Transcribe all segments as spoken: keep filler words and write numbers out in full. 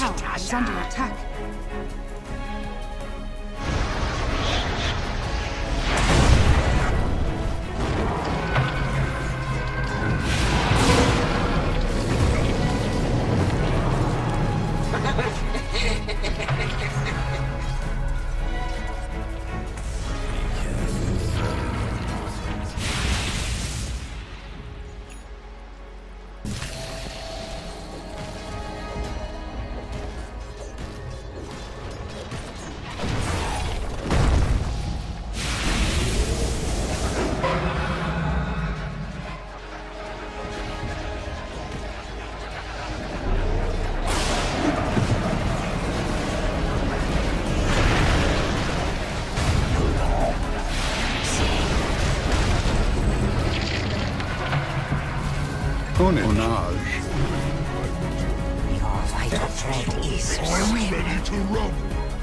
tower is under attack. Onage. Your vital thread is Ready to run.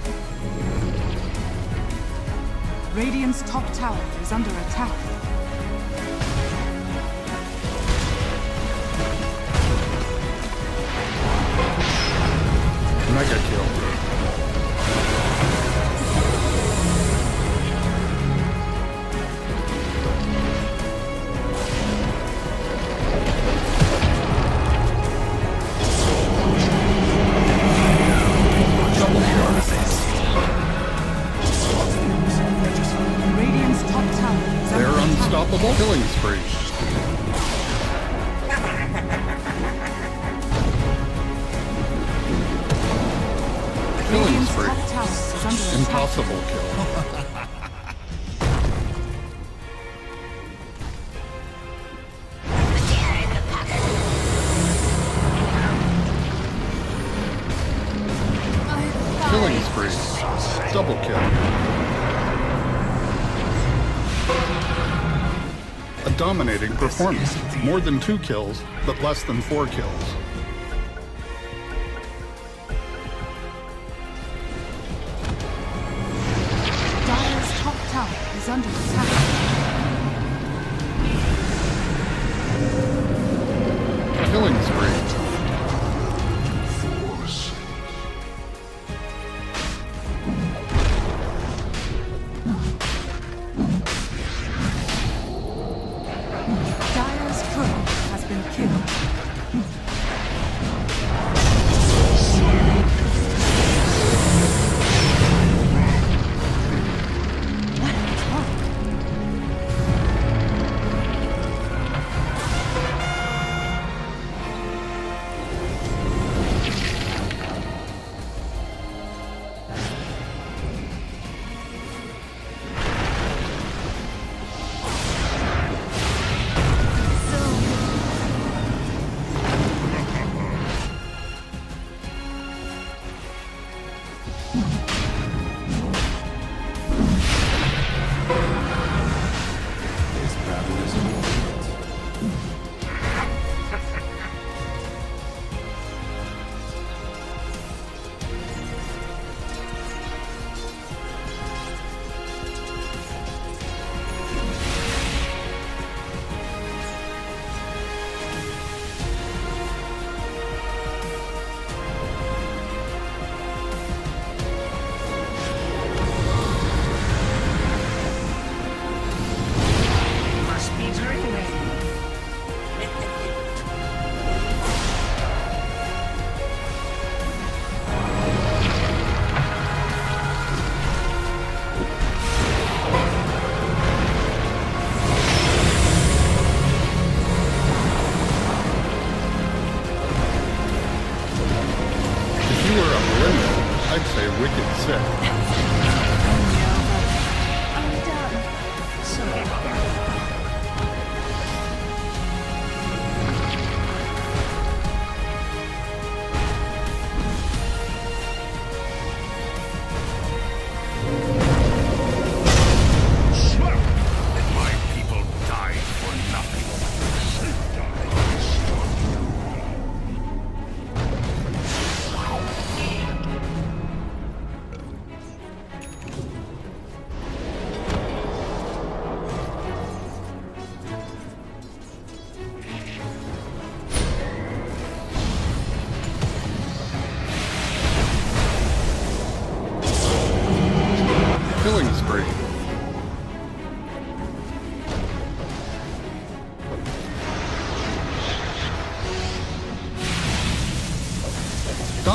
Radiant's top tower is under attack. Mega kill. Radiant's top tower is They're under attack. unstoppable killing spree. Killing Radiant's spree. top tower is under attack. Impossible kill. Killing spree. Double kill. A dominating performance. More than two kills, but less than four kills. Dire's top tower is under attack. Killing spree. Force. Dire's turret has been killed. I'd say wicked sick.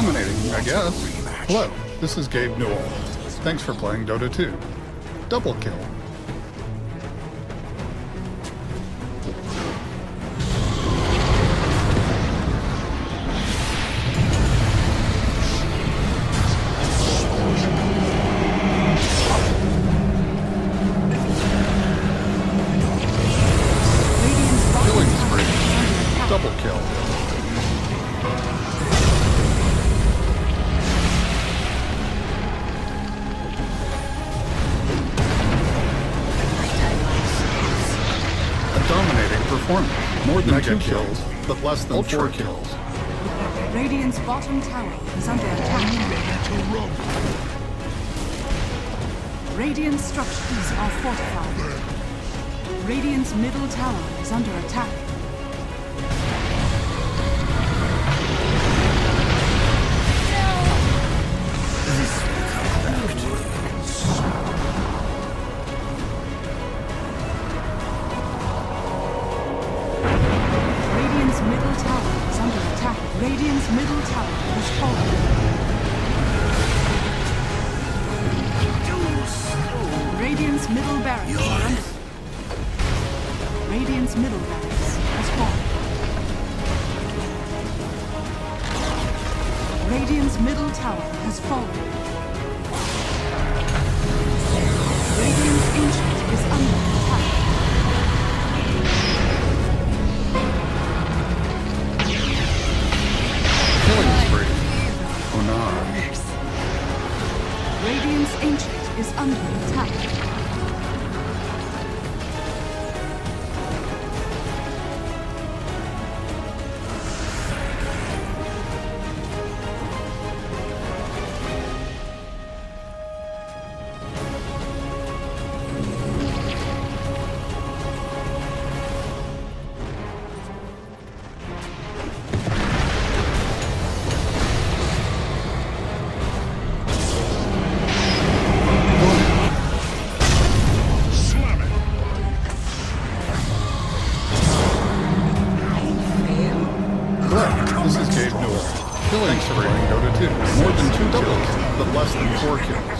Dominating, I guess. Hello, this is Gabe Newell. Thanks for playing Dota two. Double kill. Killing spree. Double kill. Dominating performance. More than two kills, but less than four kills. Radiant's bottom tower is under attack. Radiant structures are fortified. Radiant's middle tower is under attack. Radiant's middle tower has fallen. Radiant's middle barracks are under. Radiant's middle barracks has fallen. Radiant's middle tower has fallen. Radiant's ancient is under attack. Radiant's ancient is under attack. This is Gabe Newell. Killing spree in Dota two. More than two kills, but less than four kills.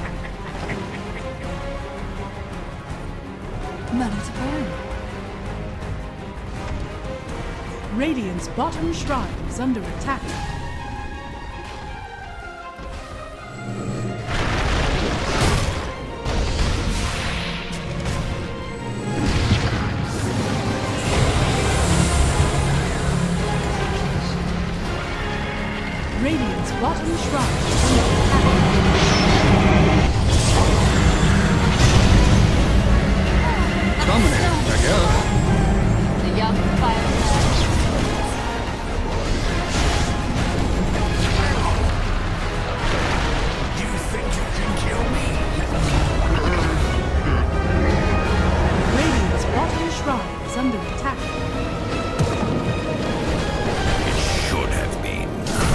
Mana to burn. Radiant's bottom shrine is under attack. Radiant's bottom shrine is under attack. Dominating, I guess. The young fire. You think you can kill me? Radiant's bottom shrine is under attack. It should have been.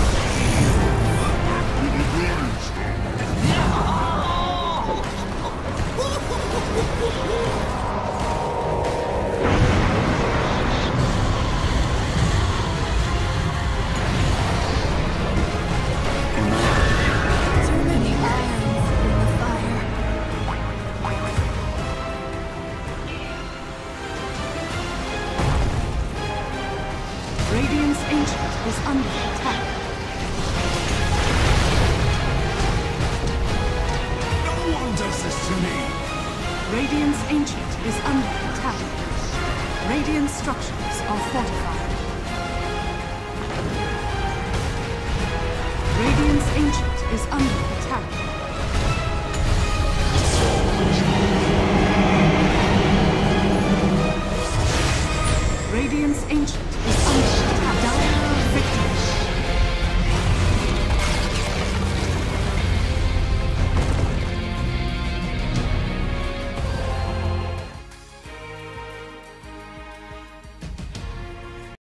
Too many irons in the fire. Radiant's ancient is under attack. No one does this to me. Radiant's ancient is under attack. Radiant structures are fortified. Radiant's ancient is under attack.